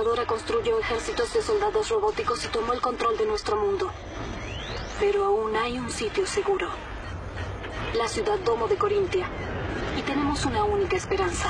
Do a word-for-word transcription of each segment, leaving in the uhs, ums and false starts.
computadora construyó ejércitos de soldados robóticos y tomó el control de nuestro mundo. Pero aún hay un sitio seguro. La ciudad Domo de Corintia. Y tenemos una única esperanza.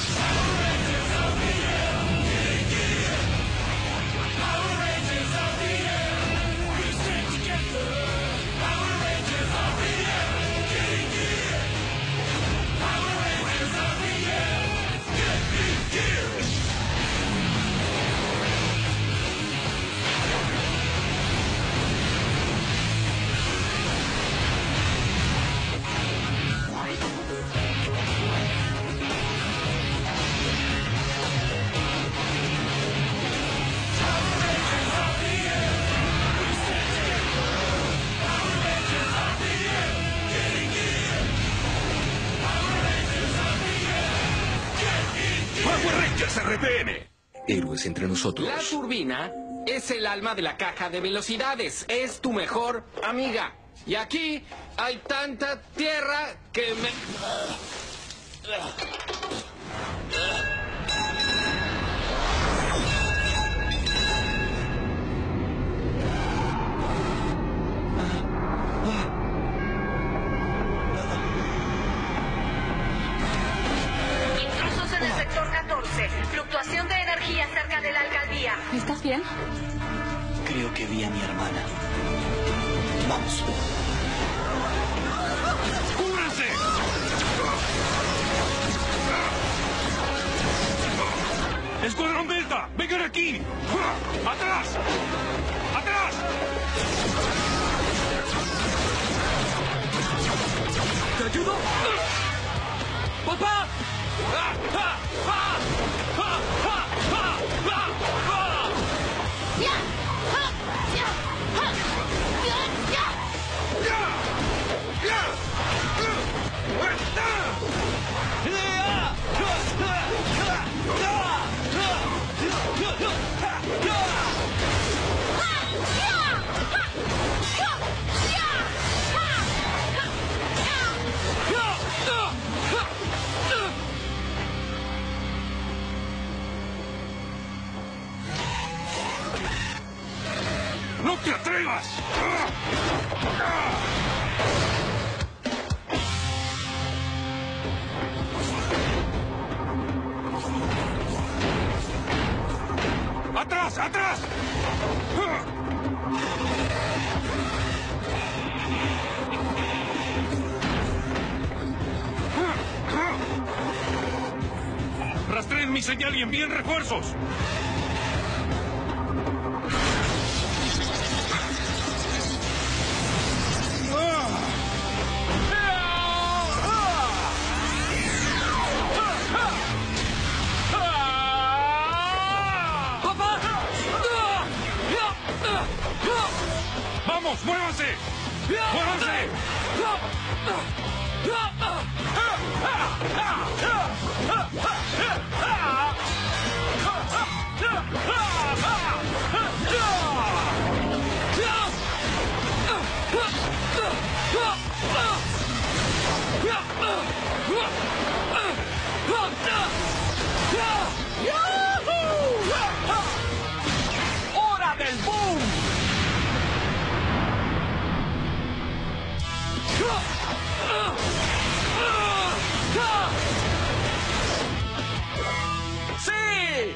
R P M. Héroes entre nosotros. La turbina es el alma de la caja de velocidades. Es tu mejor amiga. Y aquí hay tanta tierra que me... Fluctuación de energía cerca de la alcaldía. ¿Estás bien? Creo que vi a mi hermana. Vamos. ¡Cúbranse! ¡Escuadrón Delta! ¡Vengan aquí! ¡Atrás! ¡Atrás! ¿Te ayudo? ¡Papá! ¡No te atrevas! ¡Atrás! ¡Atrás! ¡Rastreen mi señal y envíen refuerzos! ¡Vamos, muévanse! ¡Muévanse! ¡Hora del boom! ¡Sí!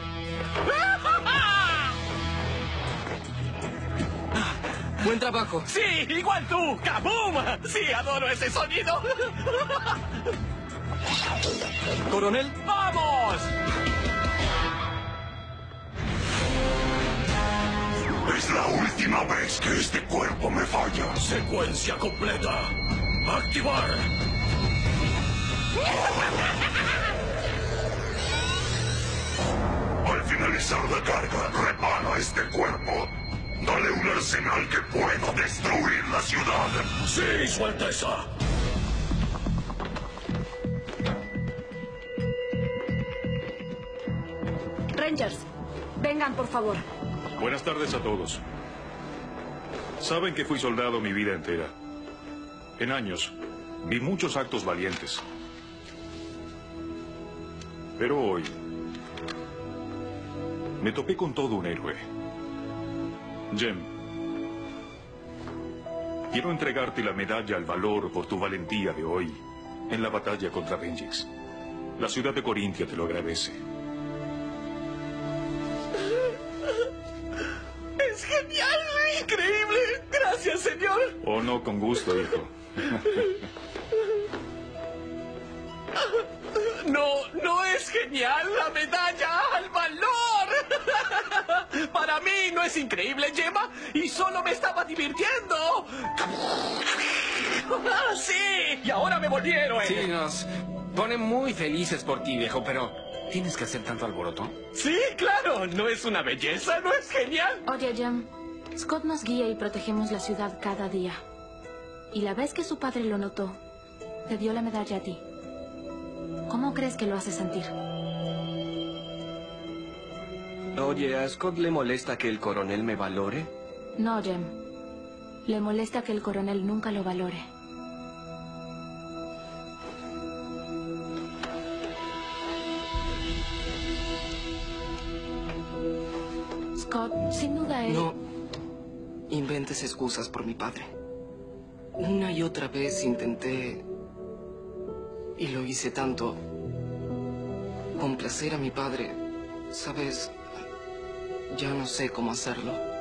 Buen trabajo. Sí, igual tú. ¡Kaboom! Sí, adoro ese sonido. Coronel. ¡Vamos! Es la última vez que este cuerpo me falla. Secuencia completa. Activar. Al finalizar la carga, repara este cuerpo. Dale un arsenal que pueda destruir la ciudad. Sí, Su Alteza. Rangers, vengan, por favor. Buenas tardes a todos. Saben que fui soldado mi vida entera. En años, vi muchos actos valientes. Pero hoy, Me topé con todo un héroe. Jem, quiero entregarte la medalla al valor por tu valentía de hoy en la batalla contra Vengix. La ciudad de Corintia te lo agradece. ¡Es genial! ¡Increíble! ¡Gracias, señor! Oh, no, con gusto, hijo. No, no es genial la medalla al valor. Para mí no es increíble, Gemma, y solo me estaba divirtiendo. ¡Sí! Y ahora me volví héroe. Sí, nos pone muy felices por ti, viejo, pero ¿tienes que hacer tanto alboroto? Sí, claro. ¿No es una belleza? ¿No es genial? Oye, Jem, Scott nos guía y protegemos la ciudad cada día. Y la vez que su padre lo notó, te dio la medalla a ti. ¿Cómo crees que lo hace sentir? Oye, ¿a Scott le molesta que el coronel me valore? No, Jem. Le molesta que el coronel nunca lo valore. Scott, sin duda él... No inventes excusas por mi padre. Una y otra vez intenté, y lo hice tanto, complacer a mi padre. Sabes, ya no sé cómo hacerlo.